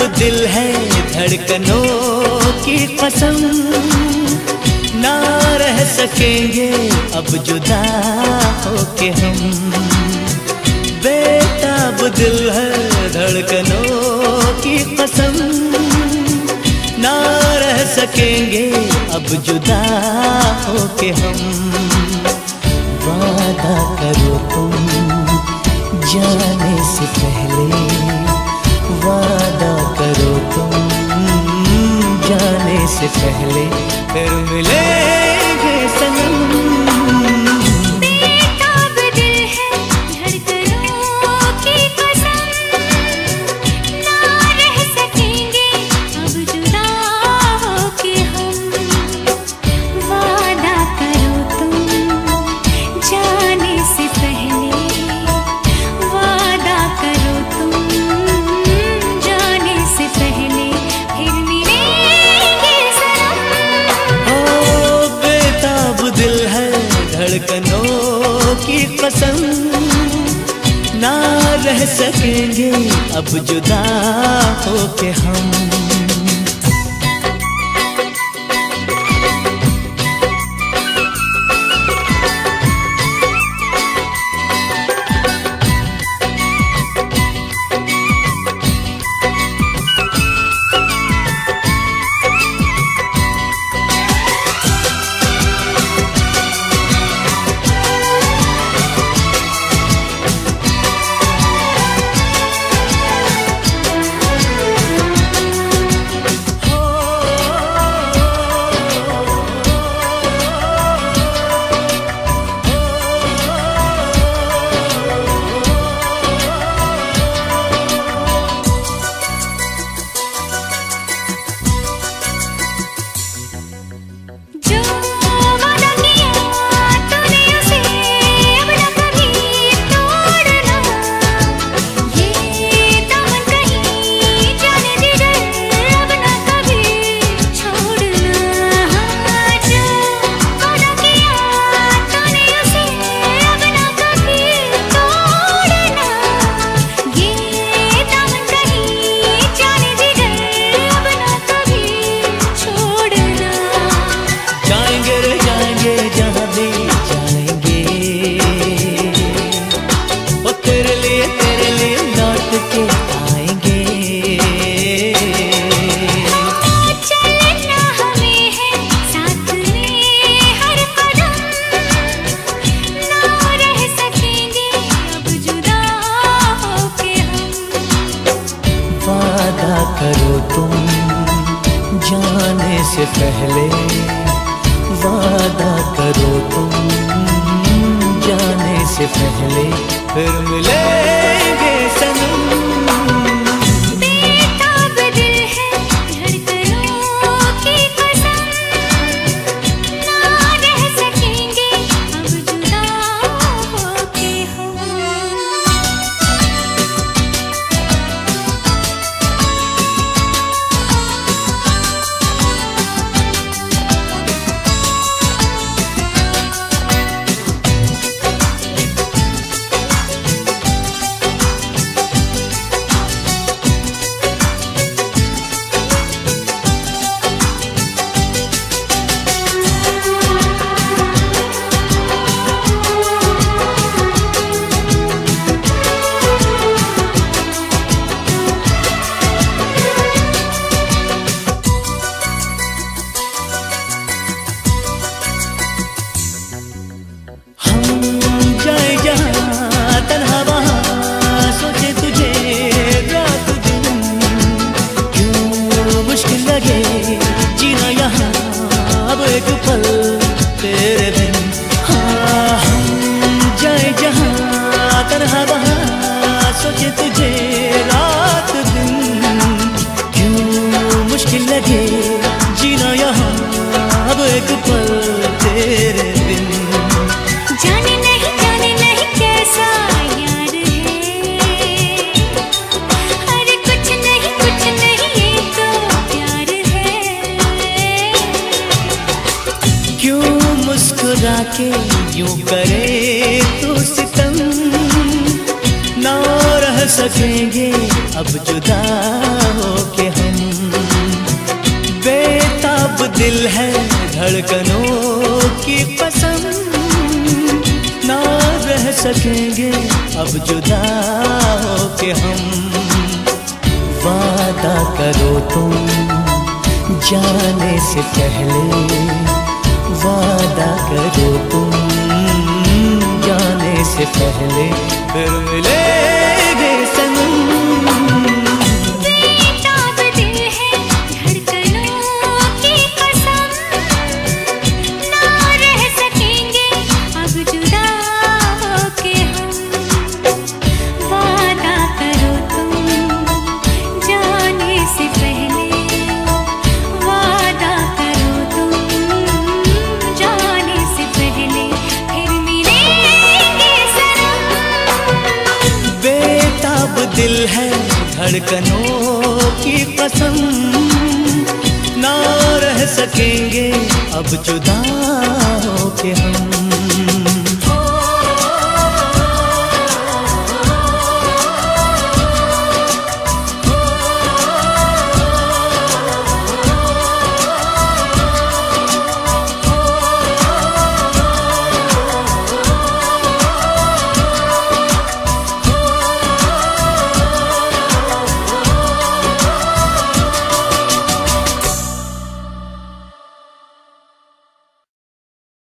दिल है धड़कनों की कसम, ना रह सकेंगे अब जुदा होके हम। बेताब दिल है धड़कनों की कसम, ना रह सकेंगे अब जुदा होके हम। वादा करो तुम जाने से पहले, वादा करो तुम जाने से पहले, फिर मिलेंगे सनम। बेताब दिल है धड़कनों की कसम, ना रह सकेंगे अब जुदा होके हम। वादा करो तुम जाने से पहले, वादा करो तुम जाने से पहले, फिर मिलेंगे सनम। ओ बेताब दिल है धड़कनों की कसम, ना रह सकेंगे अब जुदा होके हम। जो वादा किया तूने उसे अब न कभी तोड़ना, ये दामन कहीं जाने दीजिए अब न कभी छोड़ना। जो वादा किया तूने उसे अब न कभी तोड़ना, ये दामन कहीं जाने दीजिए अब न कभी छोड़ना। जाएंगे रे जाएंगे जहाँ भी जाएंगे, वो तेरे लिए लौट के आएंगे। चलना हमें है साथ में हर कदम, ना रह सकेंगे अब जुदा होके हम। वादा करो तुम जाने से पहले, वादा करो तुम जाने से पहले, फिर मिलेंगे सनम। बेताब दिल है धड़कनों की कसम, ना रह सकेंगे अब जुदा होके हम। के यूं करे तो सितम, ना रह सकेंगे अब जुदा हो के हम। बेताब दिल है धड़कनों की कसम, ना रह सकेंगे अब जुदा हो के हम। वादा करो तुम जाने से पहले, वादा करो तुम जाने से पहले, फिर मिलेंगे सनम। बेताब दिल है धड़कनों की कसम, ना रह सकेंगे अब जुदा होके हम। वादा करो तुम जाने से पहले, वादा करो तुम जाने से पहले, फिर मिलेंगे सनम। बेताब दिल है धड़कनों की कसम, ना रह सकेंगे अब जुदा हो के हम।